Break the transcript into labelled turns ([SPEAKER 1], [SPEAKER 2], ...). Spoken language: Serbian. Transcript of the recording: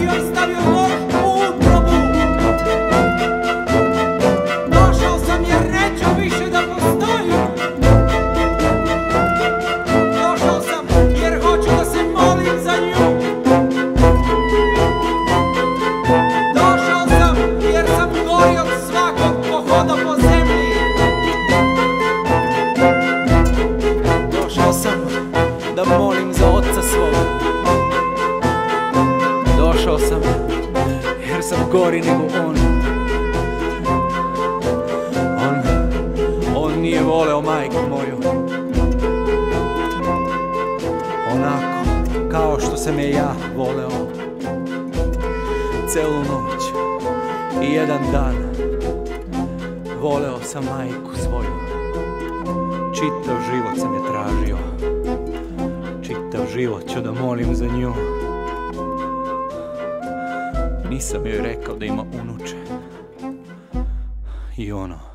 [SPEAKER 1] i ostavio nož u utrobu. Došao sam jer neću više da postojim. Došao sam jer hoću da se molim za nju. Došao sam jer sam gori od svakog ko hoda po zemlji. Došao sam da molim za oca svog. Došao sam jer sam gori nego on. On nije voleo majku moju onako kao što sam je ja voleo. Celu noć i jedan dan voleo sam majku svoju. Čitav život sam je tražio. Čitav život ću da molim za nju. Nisam joj rekao da ima unuče. I ono